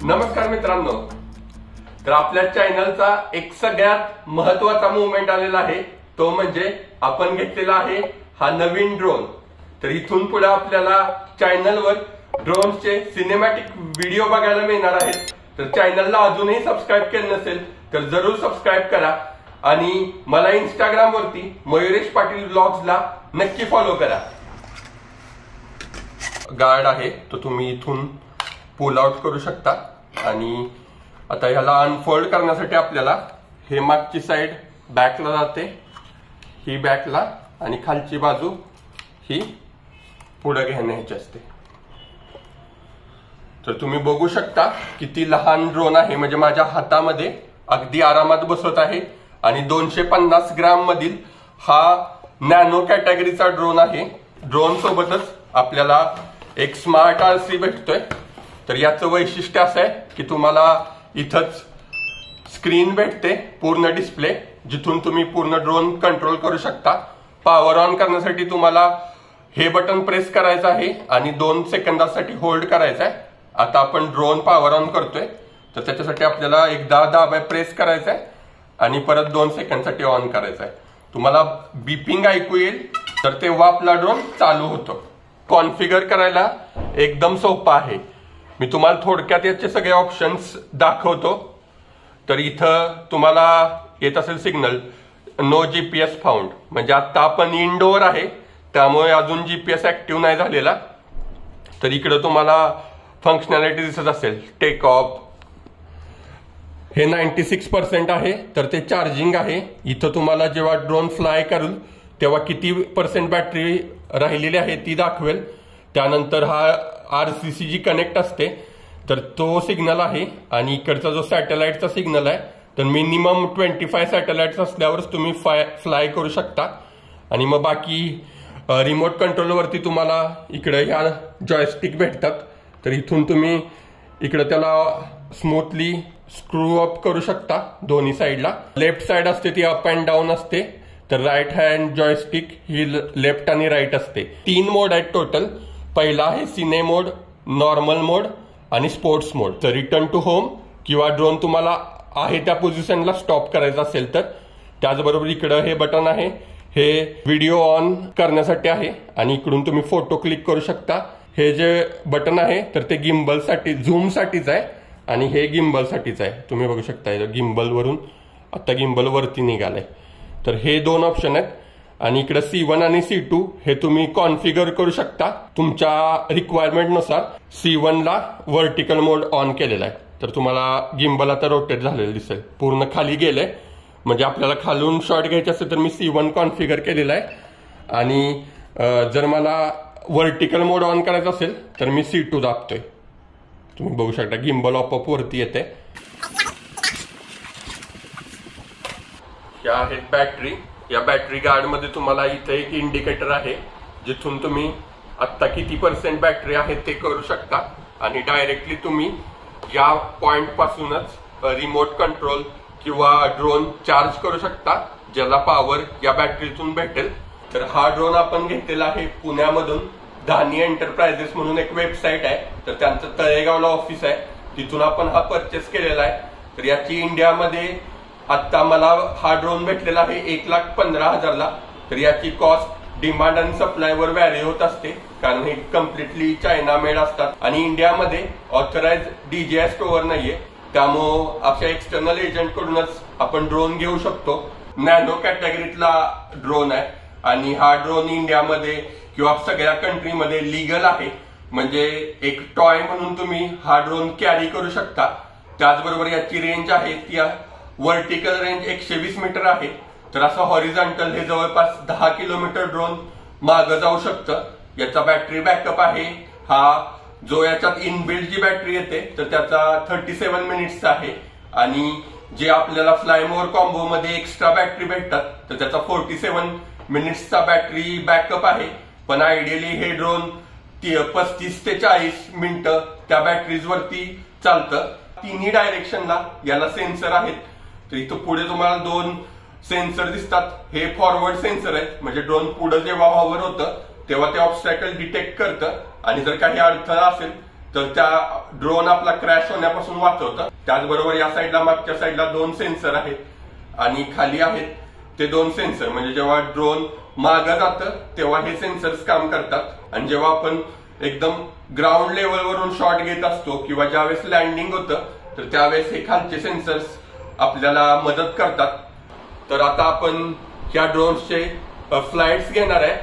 नमस्कार मित्रांनो, तर आपल्या चॅनलचा एक सगळ्यात महत्त्वाचा मूवमेंट आलेला आहे, तो म्हणजे आपण घेतलेला आहे हा नवीन ड्रोन। तर इथून पुढे आपल्याला चॅनलवर ड्रोनचे सिनेमॅटिक व्हिडिओ बघायला मिळणार आहेत। तर चॅनलला अजूनही सबस्क्राइब केलं नसेल तर जरूर सबस्क्राइब करा आणि मला इंस्टाग्राम वरती मयुरेश पाटील व्लॉग्सला नक्की फॉलो करा। गार्ड आहे तो तुम्ही इथून पुल आउट करू शकता आणि आता ह्याला अनफोल्ड करण्यासाठी आपल्याला हे मागची साइड बॅकला जाते, ही बॅकला, आणि खालची बाजू ही पुढे घेण्याची असते। तर तुम्ही बघू शकता किती लहान ड्रोन आहे, म्हणजे माझ्या हातामध्ये अगदी आरामात बसत आहे आणि 250 ग्राम मधील हा नॅनो कॅटेगरीचा ड्रोन आहे। ड्रोन सोबतच आपल्याला एक स्मार्ट आरसी भेटतोय। तर याचं वैशिष्ट्य असं आहे की तुम्हाला इथंच स्क्रीन भेटते, पूर्ण डिस्प्ले, जिथून तुम्ही पूर्ण ड्रोन कंट्रोल करू शकता। पॉवर ऑन करण्यासाठी तुम्हाला हे बटन प्रेस करायचं आहे आणि 2 सेकंदासाठी होल्ड करायचं आहे। आता आपण ड्रोन पॉवर ऑन करतोय, तर त्याच्यासाठी आपल्याला एकदा दाबा प्रेस करायचा आहे आणि परत 2 सेकंदसाठी ऑन करायचं आहे। तुम्हाला बीपिंग ऐकू येईल, तर तेव्हा आपला ड्रोन चालू होतो। कॉन्फिगर करायला एकदम सोपं आहे। मी तुम्हाला थोडक्यात याचे सगळे ऑप्शन्स दाखवतो। तर इथं तुम्हाला येत असेल सिग्नल नो जीपीएस फाउंड, म्हणजे आता आपण इनडोअर आहे त्यामुळे अजून जीपीएस ऍक्टिव्ह नाही झालेला। तर इकडे तुम्हाला फंक्शनॅलिटी दिसत असेल, टेक ऑफ हे 96% आहे, तर ते चार्जिंग आहे। इथं तुम्हाला जेव्हा ड्रोन फ्लाय करेल तेव्हा किती % बॅटरी राहिलेली आहे ती दाखवेल। त्यानंतर हा आरसीसी जी कनेक्ट असते तर तो सिग्नल आहे आणि इकडचा जो सॅटेलाइटचा सिग्नल आहे, तर मिनिमम 25 सॅटेलाइट्स असल्यावरच तुम्ही फ्लाय करू शकता। आणि मग बाकी रिमोट कंट्रोलवरती तुम्हाला इकडे ह्या जॉयस्टिक भेटतात, तर इथून तुम्ही इकडे त्याला स्मूथली स्क्रू अप करू शकता दोन्ही साईडला। लेफ्ट साइड असते ती अप अँड डाऊन असते, तर राईट हँड जॉयस्टिक ही लेफ्ट आणि राईट असते। 3 मोड आहेत टोटल। पहिला आहे सिने मोड, नॉर्मल मोड आणि स्पोर्ट्स मोड। तर रिटर्न टू होम किंवा ड्रोन तुम्हाला आहे त्या पोझिशनला स्टॉप करायचा असेल तर। त्याचबरोबर इकडे हे बटन आहे, हे व्हिडिओ ऑन करण्यासाठी आहे आणि इकडून तुम्ही फोटो क्लिक करू शकता। हे जे बटन आहे तर ते गिम्बल साठी, झूम साठीच आहे आणि हे गिम्बल साठीच आहे। तुम्ही बघू शकता गिम्बल वरून आता गिम्बल वरती निघालंय। तर हे 2 ऑप्शन आहेत आणि इकडे C1 आणि C2 हे तुम्ही कॉन्फिगर करू शकता तुमच्या रिक्वायरमेंट नुसार। C1 ला व्हर्टिकल मोड ऑन केलेला आहे, तर तुम्हाला गिम्बल आता रोटेट झालेलं दिसेल, पूर्ण खाली गेले। म्हणजे आपल्याला खालून शॉट घ्यायचे असेल तर मी C1 कॉन्फिगर केलेला आहे आणि जर मला व्हर्टिकल मोड ऑन करायचा असेल तर मी C2 दाबतोय। तुम्ही बघू शकता गिम्बल आपोआप वरती येते। या आहेत बॅटरी। या बॅटरी गार्ड मध्ये तुम्हाला इथे एक इंडिकेटर आहे, जिथून तुम्ही आता किती % बॅटरी आहे ते करू शकता आणि डायरेक्टली तुम्ही या पॉइंट पासूनच रिमोट कंट्रोल किंवा ड्रोन चार्ज करू शकता, ज्याला पॉवर या बॅटरीतून भेटेल। तर हा ड्रोन आपण घेतलेला आहे पुण्यामधून, धानी एंटरप्राइजेस म्हणून एक वेबसाईट आहे, तर त्यांचं तळेगावला ऑफिस आहे, तिथून आपण हा परचेस केलेला आहे। तर याची इंडियामध्ये आता मला हा ड्रोन भेटलेला आहे 1,15,000 ला। तर याची कॉस्ट डिमांड आणि सप्लाय वर व्हॅरी होत असते, कारण हे कम्प्लिटली चायना मेड असतात आणि इंडियामध्ये ऑथराइज DJI स्टोअर नाहीये, त्यामुळे अशा एक्सटर्नल एजंट कडूनच आपण ड्रोन घेऊ शकतो। नॅनो कॅटेगरीतला ड्रोन आहे आणि हा ड्रोन इंडियामध्ये किंवा सगळ्या कंट्रीमध्ये लीगल आहे, म्हणजे एक टॉय म्हणून तुम्ही हा ड्रोन कॅरी करू शकता। त्याचबरोबर याची रेंज आहे ती व्हर्टिकल रेंज 120 मीटर आहे, तर असं हॉरिझॉन्टल हे जवळपास 10 किलोमीटर ड्रोन मागं जाऊ शकतं। याचा बॅटरी बॅकअप आहे हा जो याच्यात इनबिल्ड जी बॅटरी येते तर त्याचा 37 मिनिट्सचा आहे आणि जे आपल्याला फ्लायमोर कॉम्बो मध्ये एक्स्ट्रा बॅटरी भेटतात तर त्याचा 47 मिनिट्सचा बॅटरी बॅकअप आहे। पण आयडियली हे ड्रोन 35 ते 40 मिनिटं त्या बॅटरीज वरती चालतं। तिन्ही डायरेक्शनला याला सेन्सर आहेत, तर इथं पुढे तुम्हाला 2 सेन्सर दिसतात। हे फॉरवर्ड सेन्सर आहेत, म्हणजे ड्रोन पुढे जेव्हा हॉवर होतं तेव्हा ते ऑब्स्टॅकल डिटेक्ट करतं आणि जर काही अडथळा असेल तर त्या ड्रोन आपला क्रॅश होण्यापासून वाचवतं. त्याचबरोबर या साईडला मागच्या साईडला 2 सेन्सर आहेत आणि खाली आहेत ते 2 सेन्सर. म्हणजे जेव्हा ड्रोन मागं जातं तेव्हा हे सेन्सर्स काम करतात आणि जेव्हा आपण एकदम ग्राउंड लेवलवरून शॉट घेत असतो किंवा ज्यावेळेस लँडिंग होतं तर त्यावेळेस हे खालचे सेन्सर्स आपल्याला मदत करतात. तर आता आपण ह्या ड्रोन्सचे फ्लाइट्स घेणार आहे.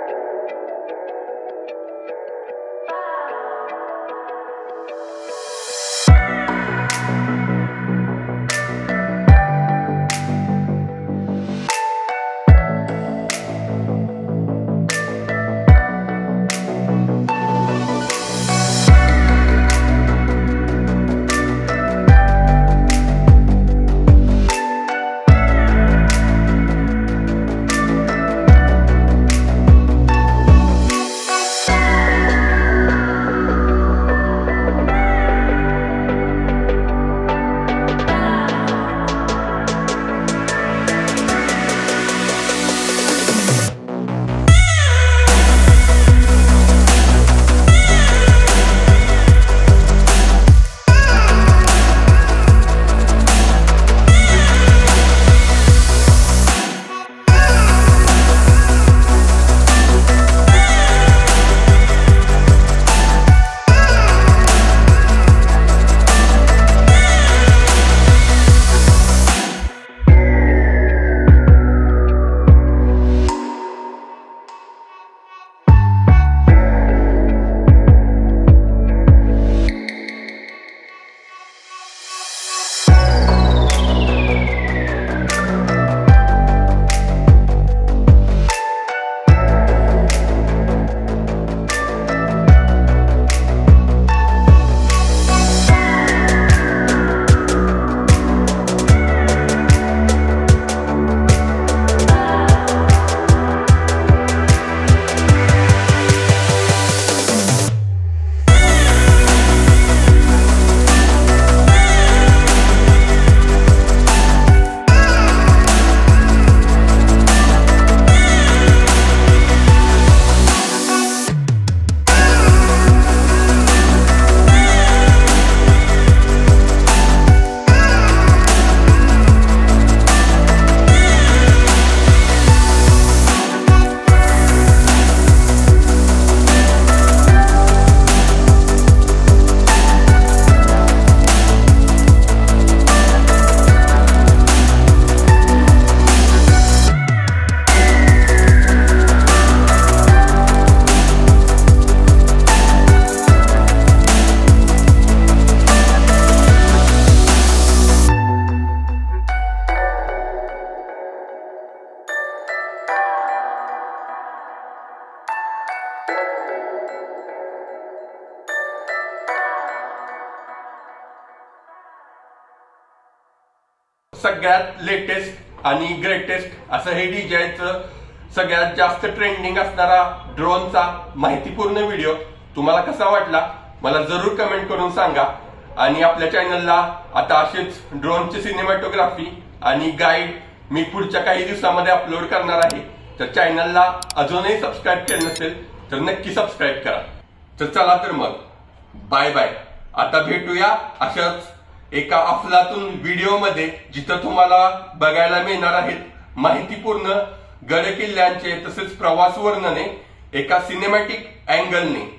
सगळ्यात लेटेस्ट आणि ग्रेटेस्ट असं हे DJIचं सगळ्यात जास्त ट्रेंडिंग असणारा ड्रोनचा माहितीपूर्ण व्हिडिओ तुम्हाला कसा वाटला मला जरूर कमेंट करून सांगा. आणि आपल्या चॅनलला आता अशीच ड्रोनची सिनेमॅटोग्राफी आणि गाईड मी पुढच्या काही दिवसांमध्ये अपलोड करणार आहे. तर चॅनलला अजूनही सबस्क्राईब केलं नसेल तर नक्की सबस्क्राईब करा. तर चला तर मग बाय बाय. आता भेटूया अशाच एका अफलातून व्हिडिओमध्ये जिथं तुम्हाला बघायला मिळणार आहेत माहितीपूर्ण गड किल्ल्यांचे तसेच प्रवास वर्णने एका सिनेमॅटिक अँगलने.